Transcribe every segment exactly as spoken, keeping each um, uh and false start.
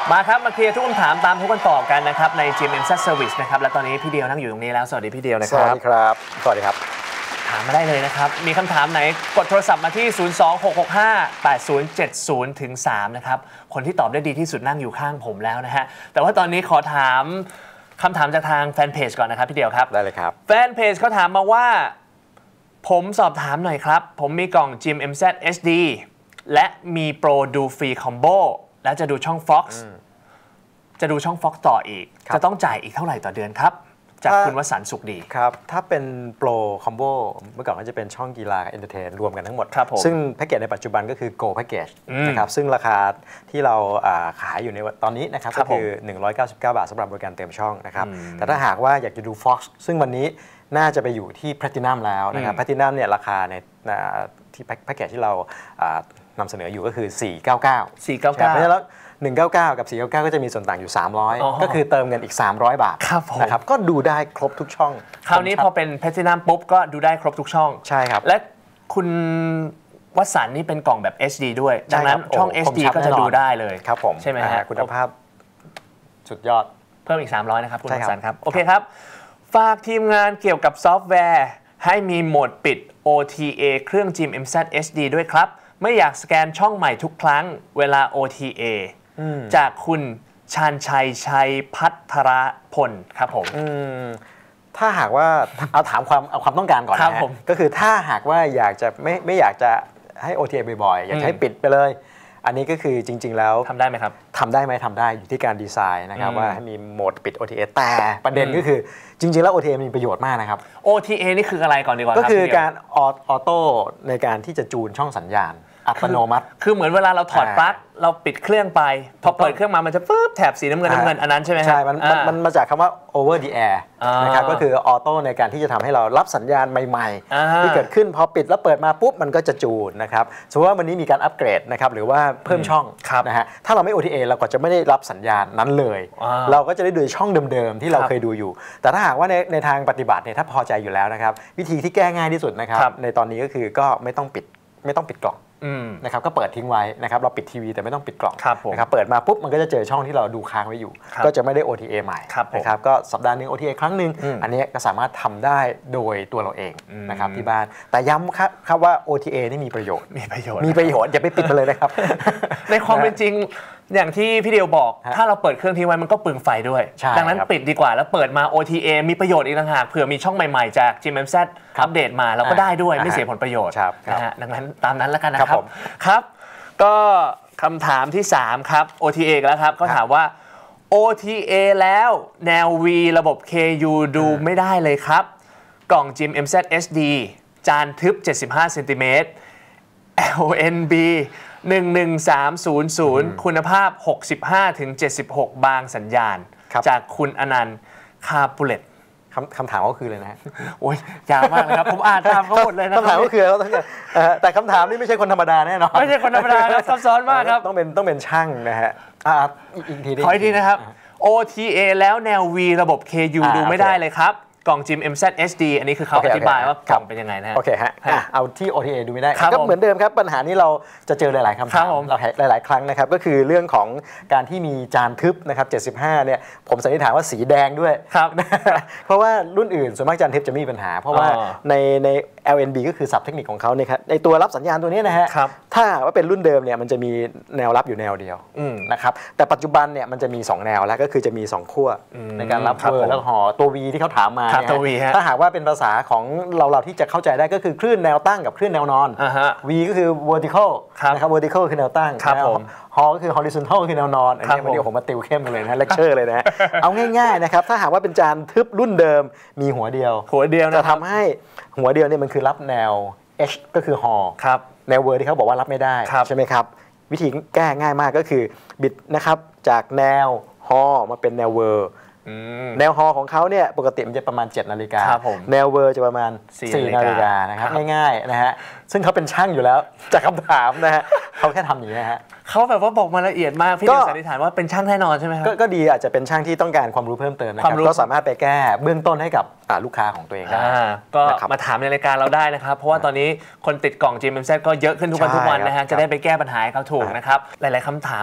มาครับมาเคลียร์ทุกคำถามตามทุกคำตอบกันนะครับใน จี เอ็ม เอ็ม แซด Service นะครับและตอนนี้พี่เดียวนั่งอยู่ตรงนี้แล้วสวัสดีพี่เดียวนะครับสวัสดีครับสวัสดีครับถามมาได้เลยนะครับมีคำถามไหนกดโทรศัพท์มาที่ศูนย์ สอง หก หก ห้า แปด ศูนย์ เจ็ด ศูนย์ ถึง สามนะครับคนที่ตอบได้ดีที่สุดนั่งอยู่ข้างผมแล้วนะฮะแต่ว่าตอนนี้ขอถามคำถามจากทางแฟนเพจก่อนนะครับพี่เดียวครับได้เลยครับแฟนเพจเขาถามมาว่าผมสอบถามหน่อยครับผมมีกล่อง จี เอ็ม เอ็ม แซด เอช ดี และมีโปรดูฟรีคอมโบแล้วจะดูช่อง Fox จะดูช่อง Fox ต่ออีกจะต้องจ่ายอีกเท่าไหร่ต่อเดือนครับจากคุณวสันต์สุขดีครับถ้าเป็นโปรคอมโบเมื่อก่อนก็จะเป็นช่องกีฬาเอนเตอร์เทนรวมกันทั้งหมดซึ่งแพ็กเกจในปัจจุบันก็คือ Go Package นะครับซึ่งราคาที่เราขายอยู่ในตอนนี้นะครับก็คือหนึ่งร้อยเก้าสิบเก้าบาทสำหรับบริการเติมช่องนะครับแต่ถ้าหากว่าอยากจะดู Fox ซึ่งวันนี้น่าจะไปอยู่ที่ Platinum แล้วนะครับ Platinum เนี่ยราคาในที่แพ็กเกจที่เรานำเสนออยู่ก็คือสี่ร้อยเก้าสิบเก้าสี่ร้อยเก้าสิบเก้าเพราะฉะนั้นหนึ่งร้อยเก้าสิบเก้ากับสี่ร้อยเก้าสิบเก้าก็จะมีส่วนต่างอยู่สามร้อยก็คือเติมเงินอีกสามร้อยบาทนะครับก็ดูได้ครบทุกช่องคราวนี้พอเป็น Platinum ปุ๊บก็ดูได้ครบทุกช่องใช่ครับและคุณวสันต์นี่เป็นกล่องแบบ เอช ดี ด้วยดังนั้นช่อง เอช ดี ก็จะดูได้เลยครับผมใช่ไหมฮะคุณภาพสุดยอดเพิ่มอีกสามร้อยนะครับคุณวสันต์ครับโอเคครับฝากทีมงานเกี่ยวกับซอฟต์แวร์ให้มีโหมดปิด โอ ที เอ เครื่อง จี เอ็ม เอ็ม แซด เอช ดี ด้วยครับไม่อยากสแกนช่องใหม่ทุกครั้งเวลา โอ ที เอ จากคุณชาญชัยชัยพัทรพลครับผมถ้าหากว่าเอาถามความเอาความต้องการก่อนนะก็คือถ้าหากว่าอยากจะไม่ไม่อยากจะให้ โอ ที เอ บ่อยๆอยากให้ปิดไปเลยอันนี้ก็คือจริงๆแล้วทำได้ไหมครับทำได้ไหมทำได้อยู่ที่การดีไซน์นะครับว่าให้มีโหมดปิด โอ ที เอ แต่ประเด็นก็คือจริงๆแล้ว โอ ที เอ มีประโยชน์มากนะครับโอ ที เอ นี่คืออะไรก่อนดีกว่าก็คือการออโต้ในการที่จะจูนช่องสัญญาณอัตโนมัติคือเหมือนเวลาเราถอดปลั๊กเราปิดเครื่องไปพอเปิดเครื่องมามันจะปึ๊บแถบสีน้ำเงินน้ำเงินอันนั้นใช่ไหมครับใช่มันมันมาจากคำว่า over the air นะครับก็คือออโต้ในการที่จะทำให้เรารับสัญญาณใหม่ๆที่เกิดขึ้นพอปิดแล้วเปิดมาปุ๊บมันก็จะจูนนะครับสมมติว่าวันนี้มีการอัปเกรดนะครับหรือว่าเพิ่มช่องนะฮะถ้าเราไม่ โอ ที เอ เราก็จะไม่ได้รับสัญญาณนั้นเลยเราก็จะได้ดูช่องเดิมๆที่เราเคยดูอยู่แต่ถ้าหากว่าในในทางปฏิบัติเนี่ยถ้าพอใจอยู่แล้วนะครับวิธีที่แก้ง่ายที่สุดนะครับในตอนนี้ก็คือก็ไม่ต้องปิดไม่ต้องปิดกล่องนะครับก็เปิดทิ้งไว้นะครับเราปิดทีวีแต่ไม่ต้องปิดกล่องนะครับเปิดมาปุ๊บมันก็จะเจอช่องที่เราดูค้างไว้อยู่ก็จะไม่ได้ โอ ที เอ ใหม่นะครับก็สัปดาห์นึง โอ ที เอ ครั้งหนึ่งอันนี้ก็สามารถทำได้โดยตัวเราเองนะครับที่บ้านแต่ย้ำครับครับว่า โอ ที เอ นี่มีประโยชน์มีประโยชน์มีประโยชน์อย่าไปปิดไปเลยนะครับในความเป็นจริงอย่างที่พี่เดียวบอกถ้าเราเปิดเครื่องทิ้งไว้มันก็เปลืองไฟด้วยดังนั้นปิดดีกว่าแล้วเปิดมา โอ ที เอ มีประโยชน์อีกต่างหากเผื่อมีช่องใหม่ๆจาก จี เอ็ม เอ็ม แซด อัปเดตมาเราก็ได้ด้วยไม่เสียผลประโยชน์นะฮะดังนั้นตามนั้นแล้วกันนะครับครับก็คำถามที่สามครับ โอ ที เอ แล้วครับเขาถามว่า โอ ที เอ แล้วแนว V ระบบ เค ยู ดูไม่ได้เลยครับกล่อง จี เอ็ม เอ็ม แซด เอช ดี จานทึบเจ็ดสิบห้าเซนติเมตร แอล เอ็น บี หนึ่งหนึ่งสามศูนย์ศูนย์คุณภาพ หกสิบห้าถึงเจ็ดสิบหก บางสัญญาณจากคุณอนันต์คาปุเลตคำถามก็คือเลยนะฮะโอ้ยยาวมากเลยครับผมอ่านตามเขาหมดเลยนะคำถามก็คือแต่คำถามนี่ไม่ใช่คนธรรมดาแน่นอนไม่ใช่คนธรรมดาครับซับซ้อนมากครับต้องเป็นต้องเป็นช่างนะฮะอีกทีขออีกทีนะครับ โอ ที เอ แล้วแนว V ระบบ เค ยู ดูไม่ได้เลยครับกล่อง จี เอ็ม เอ็ม แซด เอช ดี อันนี้คือเขาอธิบายว่ากล่องเป็นยังไงนะโอเคฮะเอาที่ โอ ที เอ ดูไม่ได้ก็เหมือนเดิมครับปัญหานี้เราจะเจอหลายๆคำถามเราหลายๆครั้งนะครับก็คือเรื่องของการที่มีจานทึบนะครับเจ็ดสิบห้าเนี่ยผมสันนิษฐานว่าสีแดงด้วยเพราะว่ารุ่นอื่นส่วนมากจานทึบจะไม่มีปัญหาเพราะว่าในใน แอล เอ็น บี ก็คือศัพท์เทคนิคของเขาเนี่ยครับในตัวรับสัญญาณตัวนี้นะฮะถ้าว่าเป็นรุ่นเดิมเนี่ยมันจะมีแนวรับอยู่แนวเดียวนะครับแต่ปัจจุบันเนี่ยมันจะมีสองแนวแล้วก็คือจะมีสองขั้วในการรับเวอร์แล้วห่อตัว V ที่เขาถามมาถ้าหากว่าเป็นภาษาของเราเราที่จะเข้าใจได้ก็คือคลื่นแนวตั้งกับคลื่นแนวนอน V ก็คือ vertical นะครับ vertical คือแนวตั้งฮอก็คือ horizontal คือแนวนอนอันนี้วันนี้ผมมาติวเข้มเลยนะเลคเชอร์เลยนะเอาง่ายๆนะครับถ้าหากว่าเป็นจานทึบรุ่นเดิมมีหัวเดียวหัวเดียวจะทำให้หัวเดียวเนี่ยมันคือรับแนว H ก็คือฮอแนวเวอร์ที่เขาบอกว่ารับไม่ได้ใช่ไหมครับวิธีแก้ง่ายมากก็คือบิดนะครับจากแนวฮอมาเป็นแนวเวอร์แนวฮอของเขาเนี่ยปกติมันจะประมาณเจ็ดนาฬิกาแนวเวอร์จะประมาณสี่นาฬิกานะครับง่ายๆนะฮะซึ่งเขาเป็นช่างอยู่แล้วจากคำถามนะฮะเขาแค่ทำอย่างนี้ฮะเขาแบบว่าบอกมาละเอียดมากพี่เดียวสันนิษฐานว่าเป็นช่างแน่นอนใช่ไหมครับก็ดีอาจจะเป็นช่างที่ต้องการความรู้เพิ่มเติมนะครับก็สามารถไปแก้เบื้องต้นให้กับลูกค้าของตัวเองได้ก็มาถามในรายการเราได้นะครับเพราะว่าตอนนี้คนติดกล่อง จี เอ็ม เอ็ม แซด ก็เยอะขึ้นทุกวันทุกวันนะฮะจะได้ไปแก้ปัญหาให้เขาถูกนะครับหลายๆคำถาม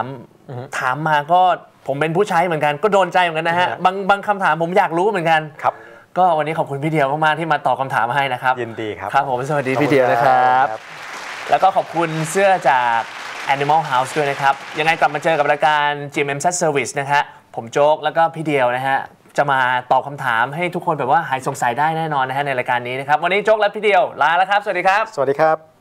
ถามมาก็ผมเป็นผู้ใช้เหมือนกันก็โดนใจเหมือนกันนะฮะบางบางคำถามผมอยากรู้เหมือนกันครับก็วันนี้ขอบคุณพี่เดียวมากๆที่มาตอบคำถามให้นะครับยินดีครับครับผมสวัสดีพี่เดียวนะครับแล้วก็ขอบคุณเสื้อจาก Animal House ด้วยนะครับยังไงกลับมาเจอกับรายการ จี เอ็ม เอ็ม แซด Service นะฮะผมโจ๊กแล้วก็พี่เดียวนะฮะจะมาตอบคำถามให้ทุกคนแบบว่าหายสงสัยได้แน่นอนนะฮะในรายการนี้นะครับวันนี้โจ๊กและพี่เดียวลาแล้วครับสวัสดีครับสวัสดีครับ